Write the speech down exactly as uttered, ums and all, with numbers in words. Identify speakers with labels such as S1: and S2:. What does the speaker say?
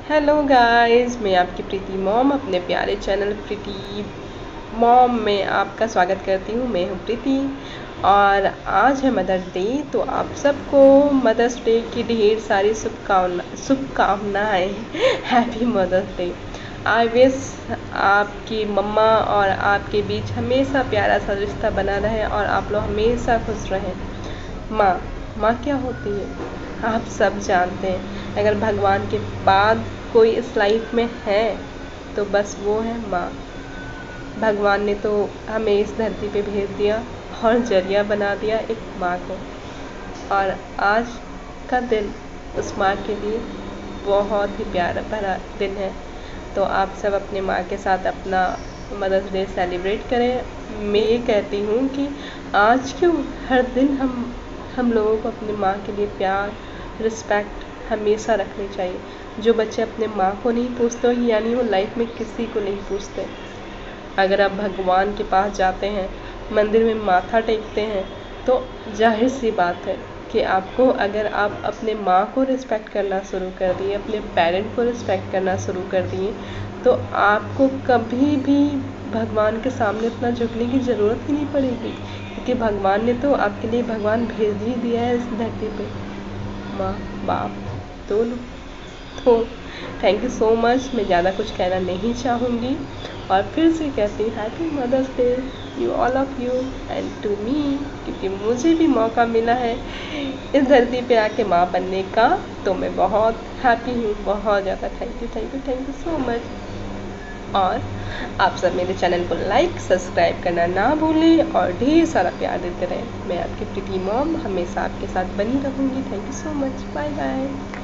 S1: Hello guys, मैं आपकी प्रीति mom अपने प्यारे चैनल प्रीति मॉम में आपका स्वागत करती हूँ। मैं हूँ प्रीति और आज है मदर्स डे, तो आप सबको मदर्स डे की ढेर सारी शुभकामना शुभकामनाएँ happy mother's day. I wish आपकी मम्मा और आपके बीच हमेशा प्यारा सा रिश्ता बना रहे और आप लोग हमेशा खुश रहें। माँ माँ क्या होती है आप सब जानते हैं। अगर भगवान के बाद कोई इस लाइफ में है तो बस वो है माँ। भगवान ने तो हमें इस धरती पे भेज दिया और जरिया बना दिया एक माँ को, और आज का दिन उस माँ के लिए बहुत ही प्यारा भरा दिन है। तो आप सब अपने माँ के साथ अपना मदर्स डे सेलिब्रेट करें। मैं ये कहती हूँ कि आज क्यों हर दिन हम हम लोगों को अपनी माँ के लिए प्यार रिस्पेक्ट हमेशा रखनी चाहिए। जो बच्चे अपने माँ को नहीं पूछते हो यानी वो लाइफ में किसी को नहीं पूछते। अगर आप भगवान के पास जाते हैं, मंदिर में माथा टेकते हैं, तो जाहिर सी बात है कि आपको, अगर आप अपने माँ को रिस्पेक्ट करना शुरू कर दिए, अपने पेरेंट को रिस्पेक्ट करना शुरू कर दिए, तो आपको कभी भी भगवान के सामने उतना झुकने की ज़रूरत ही नहीं पड़ेगी, क्योंकि भगवान ने तो आपके लिए भगवान भेज ही दिया है इस धरती पे, माँ बाप दोनों। तो थैंक यू सो मच। मैं ज़्यादा कुछ कहना नहीं चाहूँगी और फिर से कहती हूँ happy mother's day you all of you and to me, क्योंकि मुझे भी मौका मिला है इस धरती पे आके माँ बनने का, तो मैं बहुत हैप्पी हूँ, बहुत ज़्यादा। Thank you thank you thank you so much. और आप सब मेरे चैनल को लाइक सब्सक्राइब करना ना भूलें और ढेर सारा प्यार देते रहें। मैं आपकी प्रीति मॉम हमेशा आपके साथ बनी रहूँगी। Thank you so much. Bye bye.